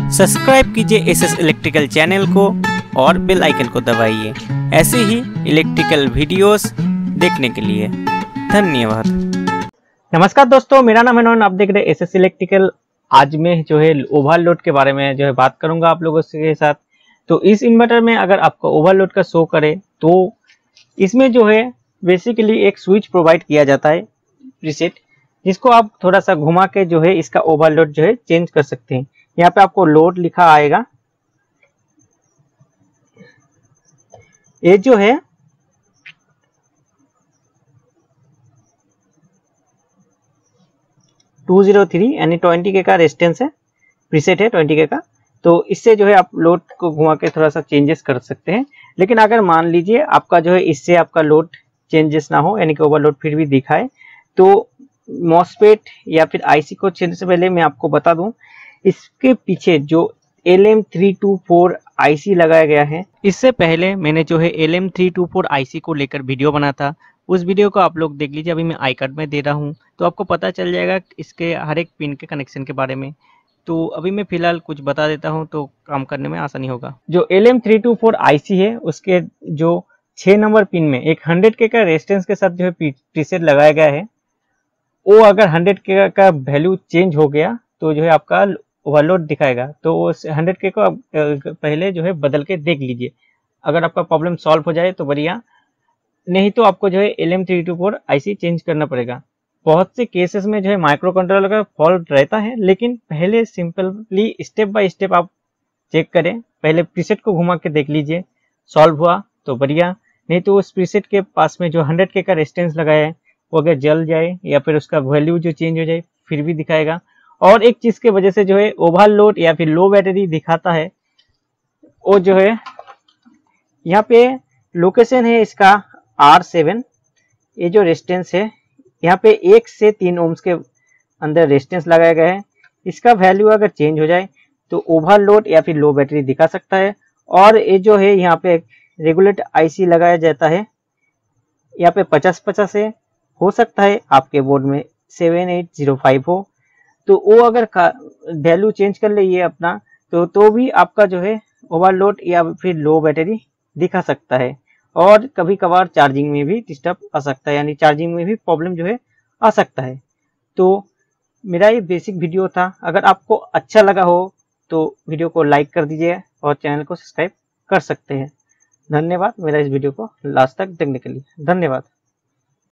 Subscribe कीजिए SS electrical channel को और बेल आइकन को दबाइए ऐसे ही इलेक्ट्रिकल वीडियोस देखने के लिए। धन्यवाद। नमस्कार दोस्तों, मेरा नाम है नोन, आप देख रहे हैं एसएस इलेक्ट्रिकल। आज मैं जो है ओवरलोड के बारे में जो है बात करूंगा आप लोगों के साथ। तो इस इन्वर्टर में अगर आपको ओवरलोड का शो करे तो इसमें जो है बेसिकली एक स्विच प्रोवाइड किया जाता है प्रीसेट, जिसको आप थोड़ा सा घुमा के जो है इसका ओवरलोड जो है चेंज कर सकते हैं। यहाँ पे आपको लोड लिखा आएगा, ये जो है (203) यानी 20K का रेजिस्टेंस है, प्रीसेट है 20K का। तो इससे जो है आप लोड को घुमा के थोड़ा सा चेंजेस कर सकते हैं। लेकिन अगर मान लीजिए आपका जो है इससे आपका लोड चेंजेस ना हो, यानी कि ओवरलोड फिर भी दिखाए, तो मॉसफेट या फिर आईसी को चेंज से पहले मैं आपको बता दूं, इसके पीछे जो LM324 आईसी लगाया गया है, इससे पहले मैंने जो है LM324 आईसी को लेकर वीडियो बना था। उस वीडियो को आप लोग देख लीजिए, अभी मैं आई कार्ड में दे रहा हूं, तो आपको पता चल जाएगा इसके हर एक पिन के कनेक्शन के बारे में। तो अभी मैं फिलहाल कुछ बता देता हूं तो काम करने में आसानी होगा। जो LM324 आईसी है उसके जो 6 नंबर पिन में एक 100K का रेजिस्टेंस के साथ जो है प्रीसेट लगाया गया है, वो अगर 100K का वैल्यू चेंज हो गया तो जो है आपका ओवरलोड दिखाएगा। तो उस 100K को आप पहले जो है बदल के देख लीजिए, अगर आपका प्रॉब्लम सॉल्व हो जाए तो बढ़िया, नहीं तो आपको जो है LM324 आईसी चेंज करना पड़ेगा। बहुत से केसेस में जो है माइक्रो कंट्रोलर का फॉल्ट रहता है, लेकिन पहले सिंपली स्टेप बाय स्टेप आप चेक करें। पहले प्रीसेट को घुमा के देख लीजिए, सॉल्व हुआ तो बढ़िया, नहीं तो उस प्रीसेट के पास में जो 100K का रेजिस्टेंस लगाया है वो अगर जल जाए या फिर उसका वैल्यू जो चेंज हो जाए फिर भी दिखाएगा। और एक चीज के वजह से जो है ओवरलोड या फिर लो बैटरी दिखाता है, वो जो है यहाँ पे लोकेशन है इसका R7। ये जो रेजिस्टेंस है यहाँ पे 1 से 3 ओम्स के अंदर रेजिस्टेंस लगाया गया है। इसका वैल्यू अगर चेंज हो जाए तो ओवरलोड या फिर लो बैटरी दिखा सकता है। और ये जो है यहाँ पे रेगुलेटर आईसी लगाया जाता है, यहाँ पे 50-50 है, हो सकता है आपके बोर्ड में 7805 हो, तो वो अगर वैल्यू चेंज कर ले ये अपना, तो भी आपका जो है ओवरलोड या फिर लो बैटरी दिखा सकता है। और कभी कभार चार्जिंग में भी डिस्टर्ब आ सकता है, यानी चार्जिंग में भी प्रॉब्लम जो है आ सकता है। तो मेरा ये बेसिक वीडियो था, अगर आपको अच्छा लगा हो तो वीडियो को लाइक कर दीजिए और चैनल को सब्सक्राइब कर सकते हैं। धन्यवाद मेरा इस वीडियो को लास्ट तक देखने के लिए। धन्यवाद।